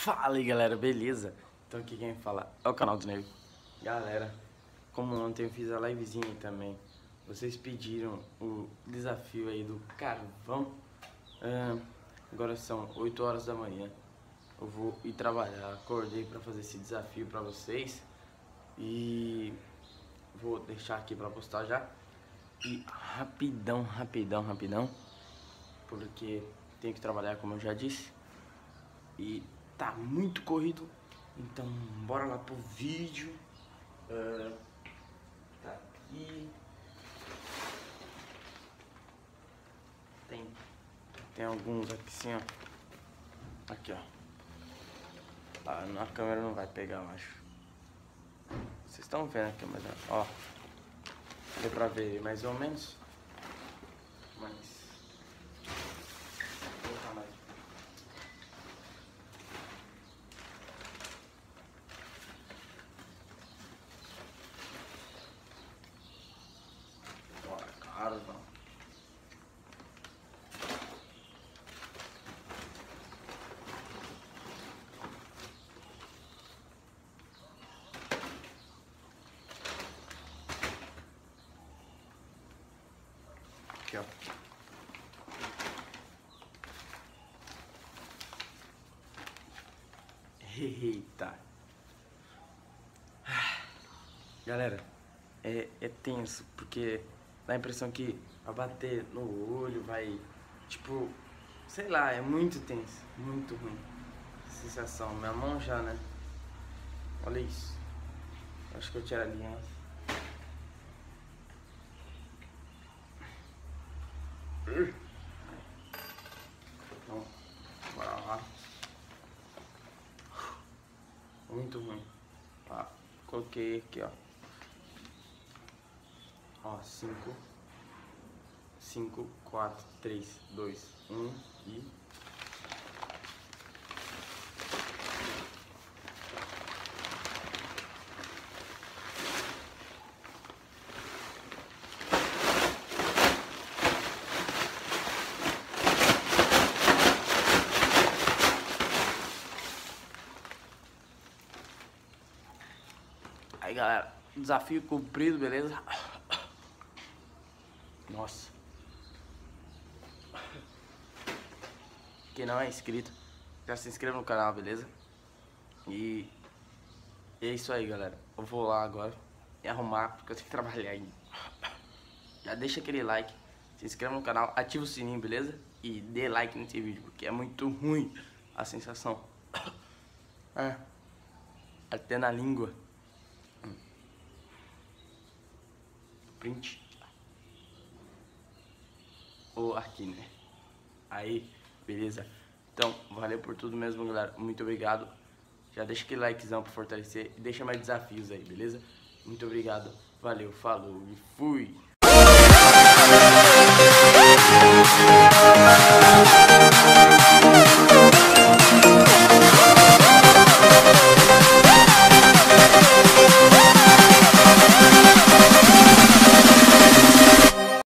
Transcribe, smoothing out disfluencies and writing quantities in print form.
Fala aí galera, beleza? Então aqui quem fala é o canal do Nego. Galera, como ontem eu fiz a livezinha aí também, vocês pediram o desafio aí do carvão. Agora são 8 horas da manhã. Eu vou ir trabalhar, acordei pra fazer esse desafio pra vocês. E vou deixar aqui pra postar já. E rapidão, porque tenho que trabalhar, como eu já disse. E tá muito corrido, então bora lá pro vídeo. Tá aqui. Tem alguns aqui assim, ó. Aqui, ó. Na câmera não vai pegar, eu acho. Vocês estão vendo aqui, mas ó. Deu pra ver mais ou menos. Mas vou colocar mais. Bora, carvão. Aqui, ó. Eita. Galera, é tenso, porque dá a impressão que vai bater no olho, vai, tipo, sei lá, é muito tenso, muito ruim. Sensação, minha mão já, né? Olha isso. Acho que eu tiro a aliança. Então, bora lá. Muito ruim. Ó, coloquei aqui, ó. Ó, 5, 4, 3, 2, 1 e... Aí galera, desafio cumprido, beleza? Nossa. Quem não é inscrito, já se inscreva no canal, beleza? E é isso aí, galera. Eu vou lá agora e arrumar, porque eu tenho que trabalhar ainda. Já deixa aquele like, se inscreva no canal, ativa o sininho, beleza? E dê like nesse vídeo, porque é muito ruim a sensação. Até na língua. Print. Ou aqui, né? Aí, beleza? Então, valeu por tudo mesmo, galera. Muito obrigado. Já deixa aquele likezão pra fortalecer e deixa mais desafios aí, beleza? Muito obrigado. Valeu, falou e fui!